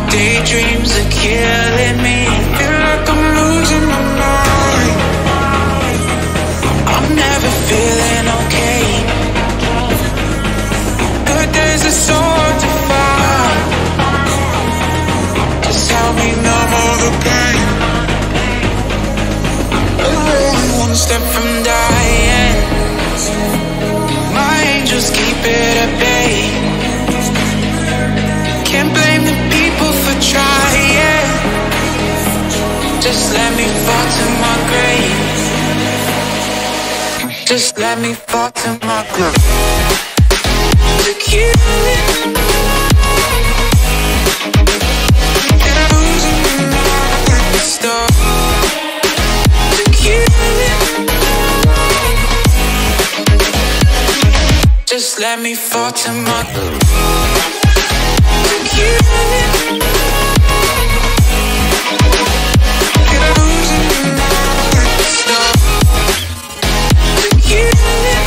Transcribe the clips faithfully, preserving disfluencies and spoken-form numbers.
daydreams are killing me. Feel like I'm losing my mind. I'm never feeling okay. Good days are so hard to find. Just help me numb all the pain. I'm only one step from dying. My angels keep it at bay. Can't blame the people for trying. Just let me fall to my grave. Just let me fall to my grave. To kill it. And I'm losing my stuff. To kill it. Just let me fall to my grave. To kill it. And I'm losing my stuff. To kill it.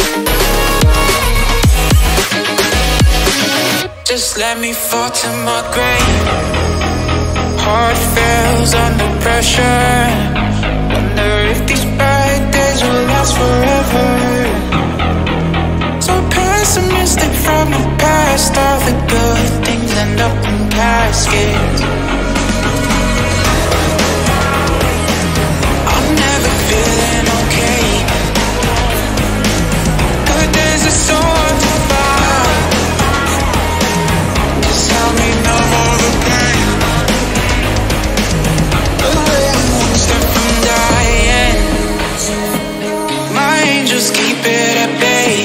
Just let me fall to my grave. Heart fails under pressure. Wonder if these bad days will last forever. So pessimistic from the past. All the good things end up in caskets. I'm never feeling okay. Good days are so hard to find. Just help me numb all the pain. I'm only one step from dying. My angels keep it at bay.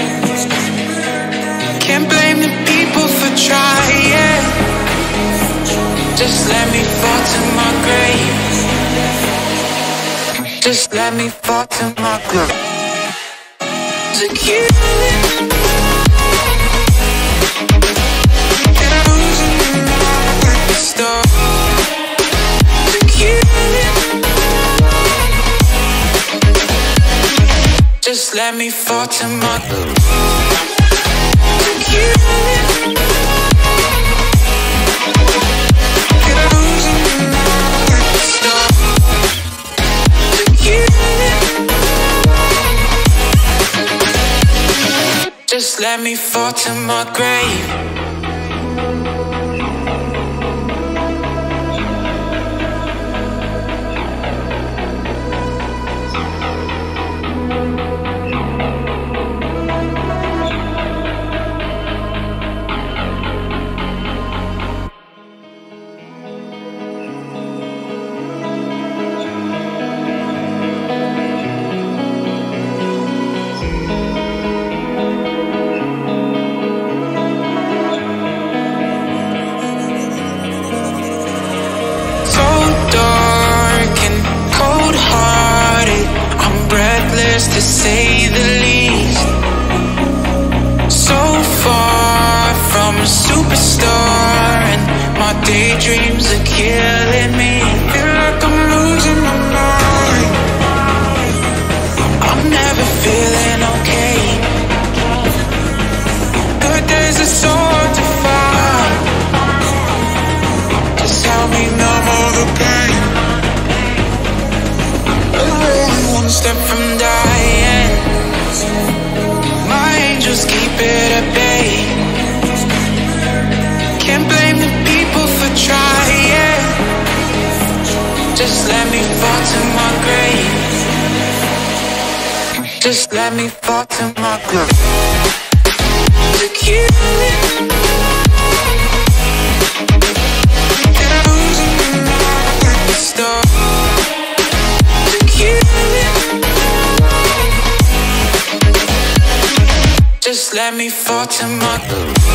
Can't blame the people for trying. Just let me fall to my grave. Just let me fall to my grave. To kill it. And I'm losing my stuff. To kill it. Just let me fall to my grave. To kill it. And I'm losing my stuff. To kill it. Just let me fall to my grave. To say the least. So far from a superstar, and my daydreams are killing me. Feel like I'm losing my mind. I'm never feeling okay. Good days are so hard to find. Just help me numb all the pain. I'm only one step from dying. My angels keep it at bay. Can't blame the people for trying. Just let me fall to my grave. Just let me fall to my grave. To kill it. And I'm losing my stuff. To kill it. Just let me fall to my grave.